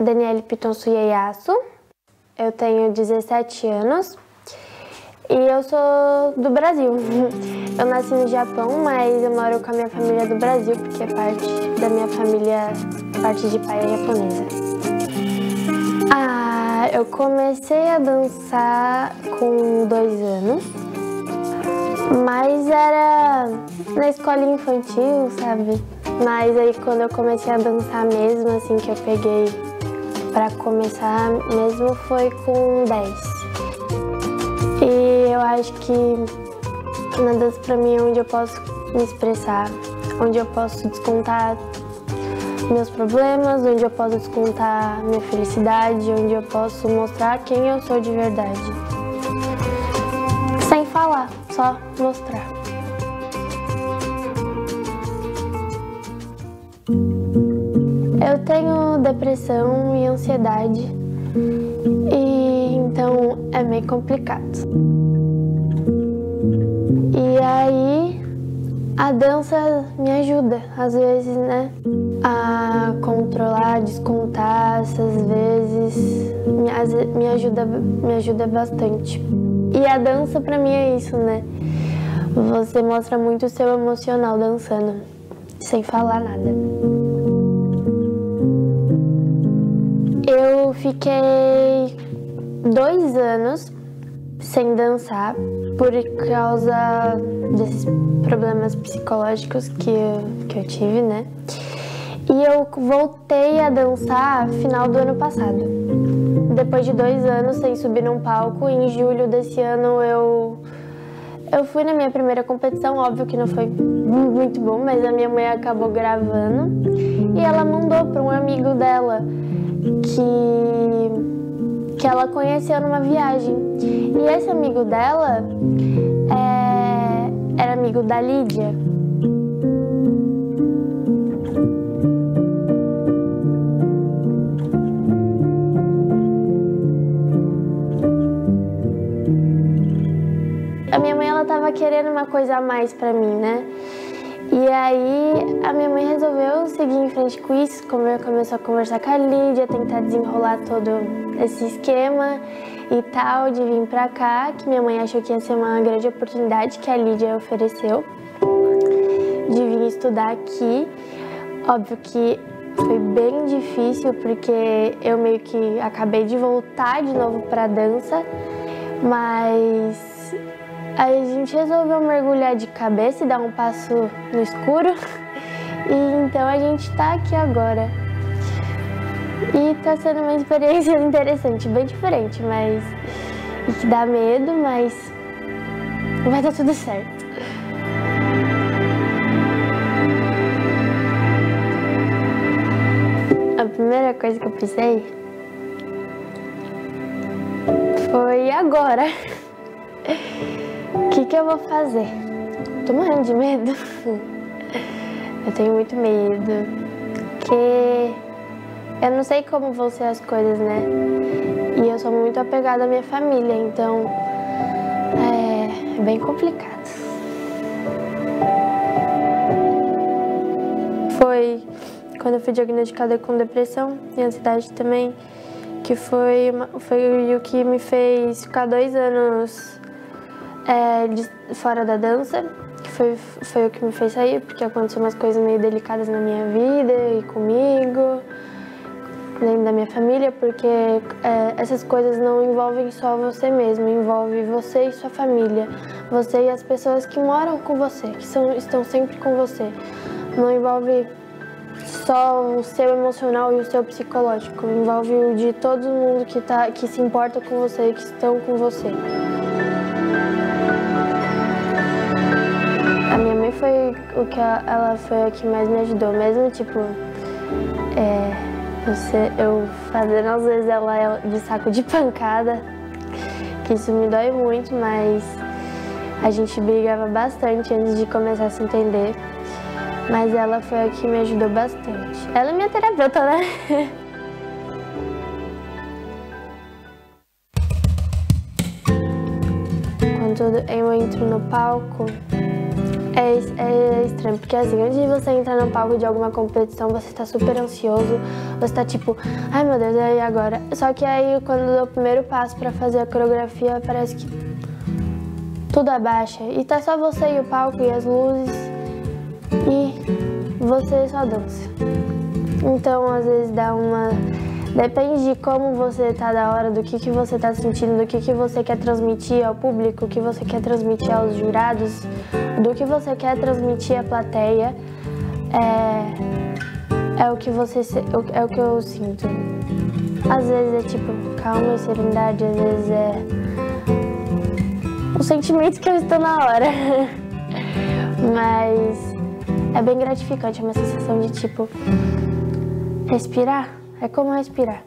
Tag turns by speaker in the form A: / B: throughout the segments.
A: Daniele Pitonço Ieyasu, eu tenho 17 anos e eu sou do Brasil. Eu nasci no Japão, mas eu moro com a minha família do Brasil, porque parte da minha família, parte de pai é japonesa. Eu comecei a dançar com 2 anos, mas era na escolinha infantil, sabe? Mas aí quando eu comecei a dançar mesmo, assim, que eu peguei pra começar mesmo, foi com 10. E eu acho que na dança pra mim é onde eu posso me expressar, onde eu posso descontar meus problemas, onde eu posso descontar minha felicidade, onde eu posso mostrar quem eu sou de verdade. Sem falar, só mostrar. Eu tenho depressão e ansiedade, e então é meio complicado. E aí a dança me ajuda, às vezes, né, a controlar, descontar, essas vezes me ajuda bastante. E a dança pra mim é isso, né? Você mostra muito o seu emocional dançando, sem falar nada. Eu fiquei 2 anos sem dançar por causa desses problemas psicológicos que eu tive, né? E eu voltei a dançar no final do ano passado. Depois de 2 anos sem subir num palco, em julho desse ano eu fui na minha primeira competição. Óbvio que não foi muito bom, mas a minha mãe acabou gravando e ela mandou para um amigo dela que ela conheceu numa viagem. E esse amigo dela era amigo da Lídia. A minha mãe, ela tava querendo uma coisa a mais pra mim, né? E aí a minha mãe resolveu seguir em frente com isso, começou a conversar com a Lídia, tentar desenrolar todo esse esquema e tal, de vir pra cá, que minha mãe achou que ia ser uma grande oportunidade que a Lídia ofereceu, de vir estudar aqui. Óbvio que foi bem difícil, porque eu meio que acabei de voltar de novo pra dança, mas a gente resolveu mergulhar de cabeça e dar um passo no escuro, e então a gente tá aqui agora. E tá sendo uma experiência interessante, bem diferente, mas e que dá medo, mas vai dar tudo certo. A primeira coisa que eu pensei foi agora. O que eu vou fazer? Tô morrendo de medo. Eu tenho muito medo, porque eu não sei como vão ser as coisas, né? E eu sou muito apegada à minha família, então é bem complicado. Foi quando eu fui diagnosticada com depressão e ansiedade também, que foi o que me fez ficar 2 anos fora da dança, que foi o que me fez sair, porque aconteceu umas coisas meio delicadas na minha vida e comigo, dentro da minha família, porque essas coisas não envolvem só você mesmo, envolve você e sua família, você e as pessoas que moram com você, que estão sempre com você. Não envolve só o seu emocional e o seu psicológico, envolve o de todo mundo que se importa com você e que estão com você. A minha mãe ela foi a que mais me ajudou, mesmo tipo, eu fazendo às vezes ela de saco de pancada, que isso me dói muito, mas a gente brigava bastante antes de começar a se entender, mas ela foi a que me ajudou bastante. Ela é minha terapeuta, né? Quando eu entro no palco, é estranho, porque assim, antes de você entrar no palco de alguma competição, você tá super ansioso, você tá tipo, ai meu Deus, e agora? Só que aí, quando dá o primeiro passo pra fazer a coreografia, parece que tudo abaixa. E tá só você e o palco e as luzes, e você só dança. Então, às vezes dá uma... Depende de como você tá da hora, do que você tá sentindo, do que você quer transmitir ao público, o que você quer transmitir aos jurados, do que você quer transmitir à plateia, é o que eu sinto. Às vezes é tipo calma e serenidade, às vezes é o sentimento que eu estou na hora. Mas é bem gratificante, é uma sensação de tipo respirar. É como respirar.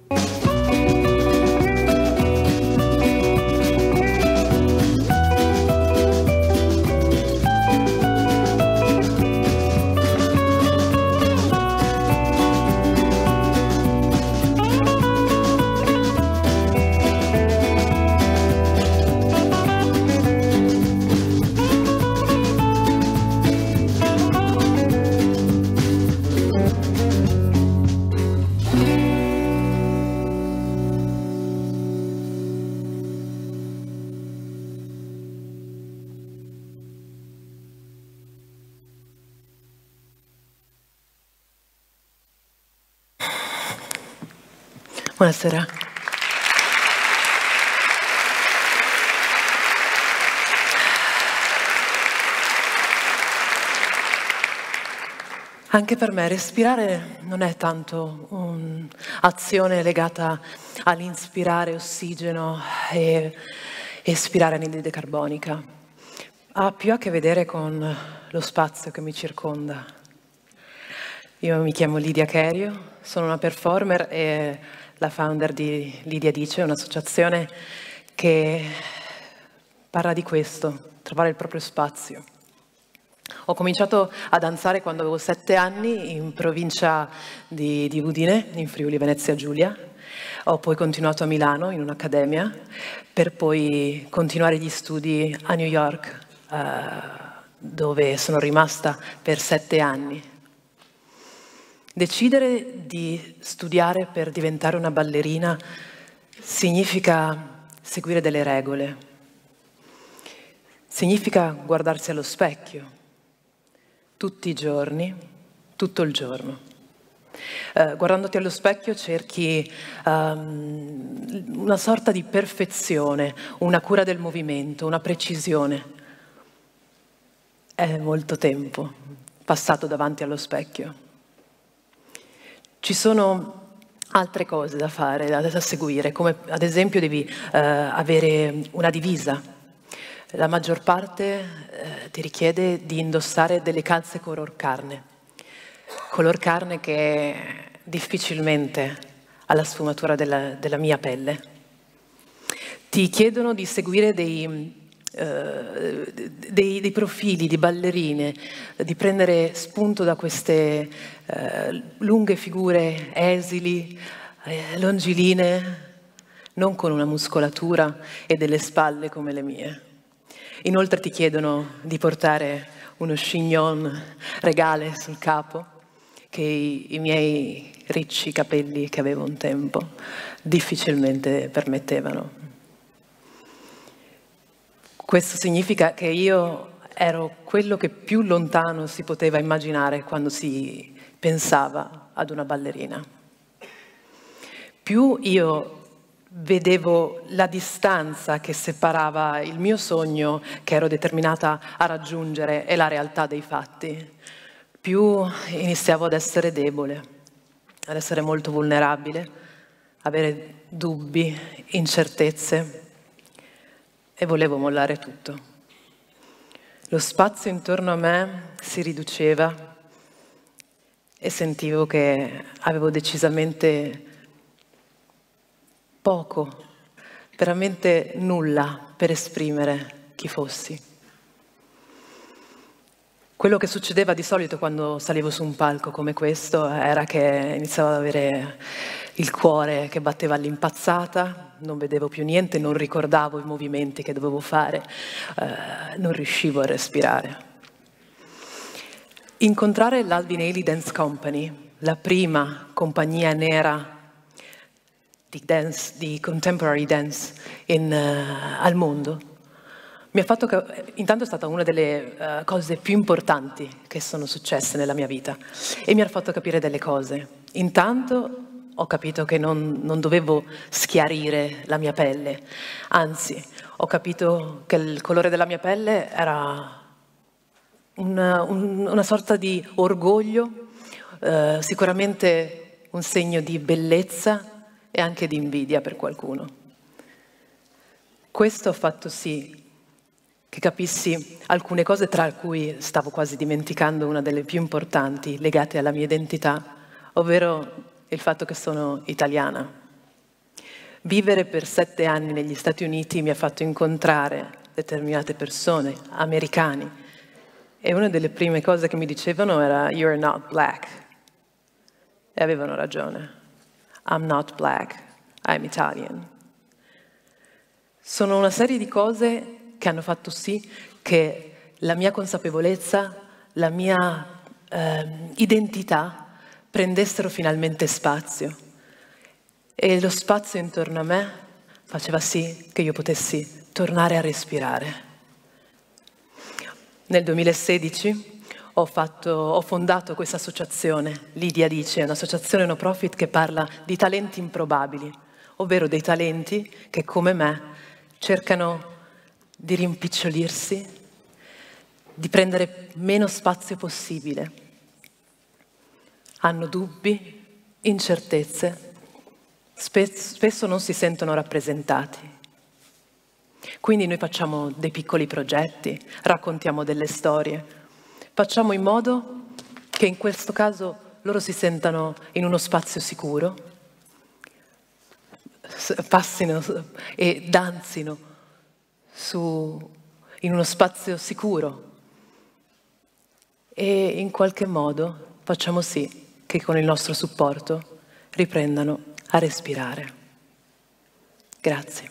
B: Buonasera. Anche per me respirare non è tanto un'azione legata all'inspirare ossigeno e espirare anidride carbonica. Ha più a che vedere con lo spazio che mi circonda. Io mi chiamo Lidia Cherio, sono una performer e la founder di Lidia Dice, un'associazione che parla di questo, trovare il proprio spazio. Ho cominciato a danzare quando avevo 7 anni in provincia di Udine, in Friuli Venezia Giulia. Ho poi continuato a Milano in un'accademia per poi continuare gli studi a New York, dove sono rimasta per 7 anni. Decidere di studiare per diventare una ballerina significa seguire delle regole, significa guardarsi allo specchio tutti i giorni, tutto il giorno. Guardandoti allo specchio cerchi una sorta di perfezione, una cura del movimento, una precisione. È molto tempo passato davanti allo specchio. Ci sono altre cose da fare, da seguire, come ad esempio devi avere una divisa. La maggior parte ti richiede di indossare delle calze color carne che difficilmente ha la sfumatura della mia pelle. Ti chiedono di seguire dei profili di ballerine, di prendere spunto da queste lunghe figure esili, longilinee, non con una muscolatura e delle spalle come le mie. Inoltre ti chiedono di portare uno chignon regale sul capo che i miei ricci capelli che avevo un tempo difficilmente permettevano. Questo significa che io ero quello che più lontano si poteva immaginare quando si pensava ad una ballerina. Più io vedevo la distanza che separava il mio sogno, che ero determinata a raggiungere, e la realtà dei fatti, più iniziavo ad essere debole, ad essere molto vulnerabile, avere dubbi, incertezze, e volevo mollare tutto. Lo spazio intorno a me si riduceva e sentivo che avevo decisamente poco, veramente nulla per esprimere chi fossi. Quello che succedeva di solito quando salivo su un palco come questo era che iniziavo ad avere il cuore che batteva all'impazzata, non vedevo più niente, non ricordavo i movimenti che dovevo fare, non riuscivo a respirare. Incontrare l'Alvin Ailey Dance Company, la prima compagnia nera di contemporary dance al mondo, mi ha fatto intanto è stata una delle cose più importanti che sono successe nella mia vita e mi ha fatto capire delle cose. Intanto ho capito che non dovevo schiarire la mia pelle, anzi ho capito che il colore della mia pelle era una sorta di orgoglio, sicuramente un segno di bellezza e anche di invidia per qualcuno. Questo ha fatto sì che capissi alcune cose, tra cui stavo quasi dimenticando una delle più importanti legate alla mia identità, ovvero il fatto che sono italiana. Vivere per 7 anni negli Stati Uniti mi ha fatto incontrare determinate persone, americani, e una delle prime cose che mi dicevano era "You're not black". E avevano ragione. I'm not black, I'm Italian. Sono una serie di cose che hanno fatto sì che la mia consapevolezza, la mia identità prendessero finalmente spazio. E lo spazio intorno a me faceva sì che io potessi tornare a respirare. Nel 2016 ho fondato questa associazione, Lidia Dice, un'associazione no profit che parla di talenti improbabili, ovvero dei talenti che, come me, cercano di rimpicciolirsi, di prendere meno spazio possibile. Hanno dubbi, incertezze, spesso non si sentono rappresentati. Quindi noi facciamo dei piccoli progetti, raccontiamo delle storie, facciamo in modo che in questo caso loro si sentano in uno spazio sicuro, passino e danzino in uno spazio sicuro e in qualche modo facciamo sì che con il nostro supporto riprendano a respirare. Grazie.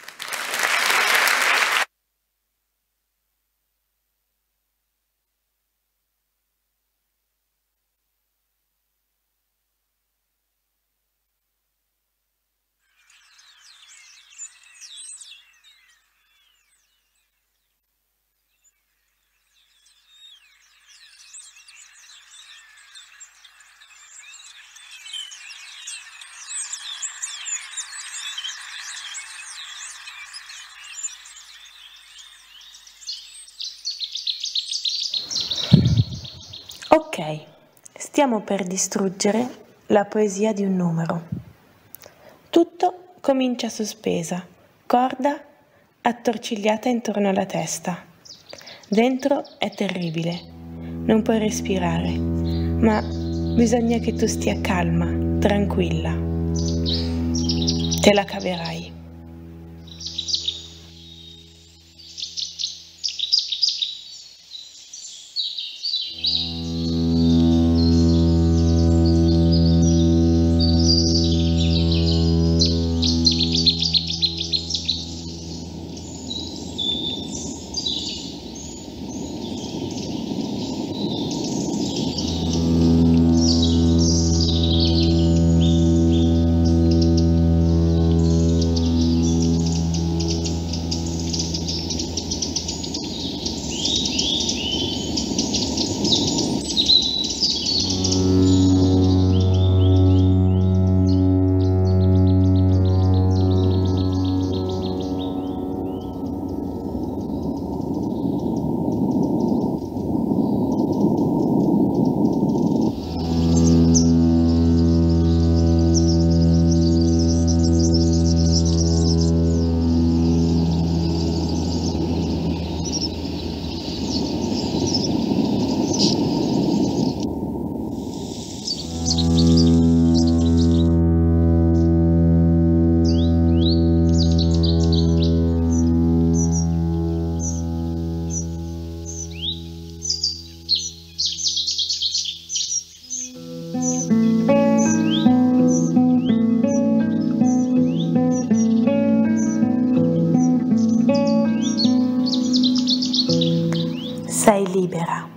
C: Ok, stiamo per distruggere la poesia di un numero. Tutto comincia sospesa, corda attorcigliata intorno alla testa. Dentro è terribile, non puoi respirare, ma bisogna che tu stia calma, tranquilla. Te la caverai. Sei libera.